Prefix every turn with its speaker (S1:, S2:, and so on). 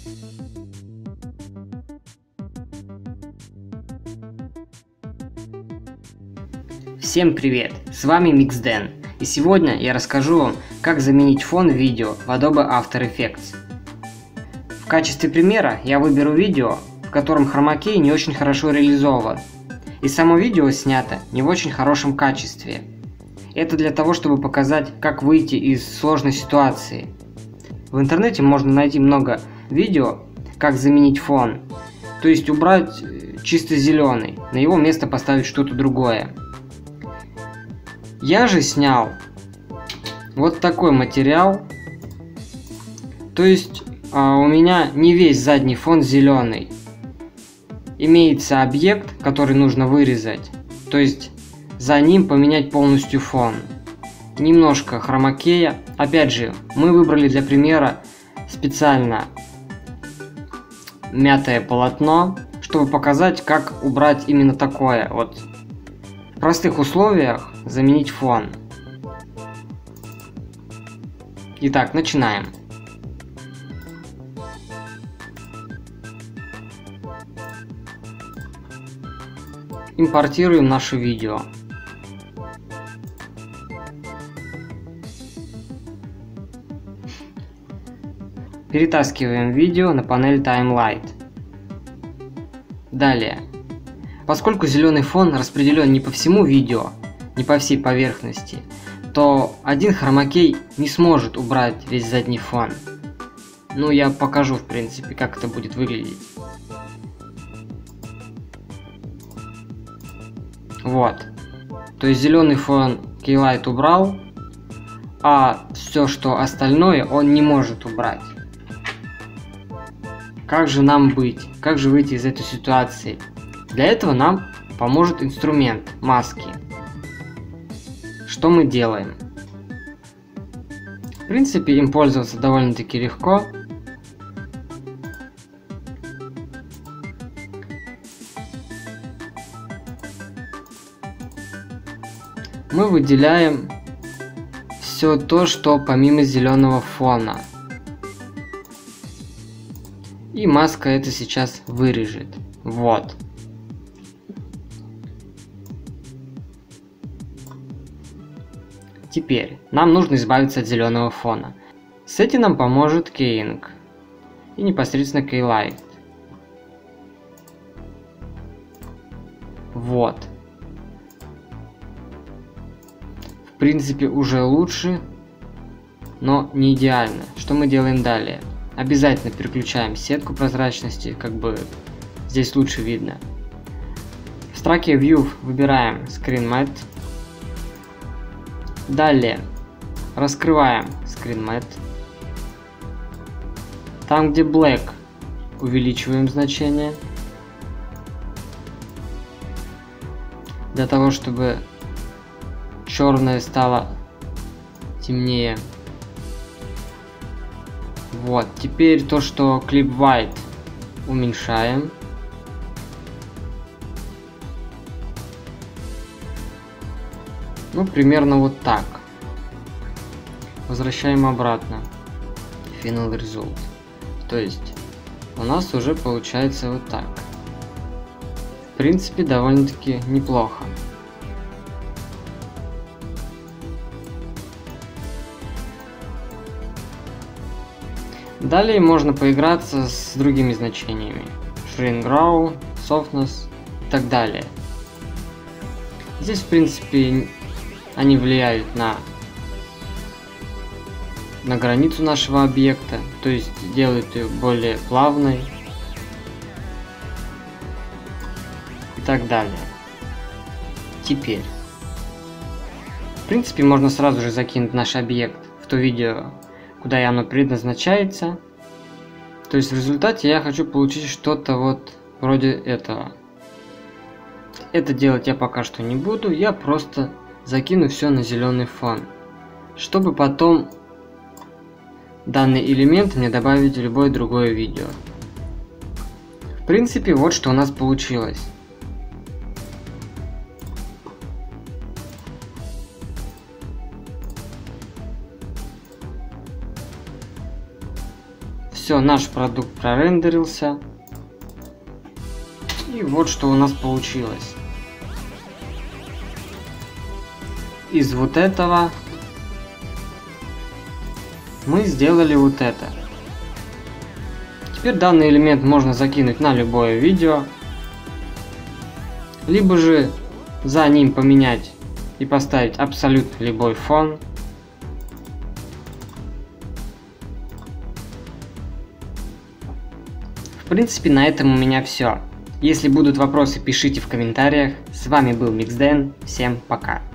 S1: Всем привет! С вами Mixden, и сегодня я расскажу вам, как заменить фон в видео в Adobe After Effects. В качестве примера я выберу видео, в котором хромакей не очень хорошо реализован, и само видео снято не в очень хорошем качестве. Это для того, чтобы показать, как выйти из сложной ситуации. В интернете можно найти много видео, как заменить фон, то есть убрать чисто зеленый, на его место поставить что-то другое. Я же снял вот такой материал, то есть у меня не весь задний фон зеленый. Имеется объект, который нужно вырезать, то есть за ним поменять полностью фон. Немножко хромакея. Опять же, мы выбрали для примера специально мятое полотно, чтобы показать, как убрать именно такое вот. В простых условиях заменить фон. Итак, начинаем. Импортируем наше видео. Перетаскиваем видео на панель Time Light. Далее. Поскольку зеленый фон распределен не по всему видео, не по всей поверхности, то один хромакей не сможет убрать весь задний фон. Ну, я покажу, в принципе, как это будет выглядеть. Вот. То есть зеленый фон Keylight убрал, а все, что остальное, он не может убрать. Как же нам быть? Как же выйти из этой ситуации? Для этого нам поможет инструмент маски. Что мы делаем? В принципе, им пользоваться довольно-таки легко. Мы выделяем все то, что помимо зеленого фона. И маска это сейчас вырежет. Вот. Теперь нам нужно избавиться от зеленого фона. С этим нам поможет Keying и непосредственно Keylight. Вот. В принципе, уже лучше, но не идеально. Что мы делаем далее? Обязательно переключаем сетку прозрачности, как бы здесь лучше видно. В строке View выбираем Screen Matte. Далее раскрываем Screen Matte. Там, где Black, увеличиваем значение. Для того, чтобы черное стало темнее. Вот, теперь то, что Clip White, уменьшаем. Ну, примерно вот так. Возвращаем обратно. Final Result. То есть, у нас уже получается вот так. В принципе, довольно-таки неплохо. Далее можно поиграться с другими значениями. Shrink Grow, Softness и так далее. Здесь, в принципе, они влияют на границу нашего объекта, то есть делают ее более плавной и так далее. Теперь, в принципе, можно сразу же закинуть наш объект в то видео, куда и оно предназначается. То есть в результате я хочу получить что-то вот вроде этого. Это делать я пока что не буду, я просто закину все на зеленый фон, чтобы потом данный элемент мне добавить в любое другое видео. В принципе, вот что у нас получилось. Все, наш продукт прорендерился. И вот что у нас получилось. Из вот этого мы сделали вот это. Теперь данный элемент можно закинуть на любое видео, либо же за ним поменять и поставить абсолютно любой фон. В принципе, на этом у меня все. Если будут вопросы, пишите в комментариях. С вами был Mixden. Всем пока.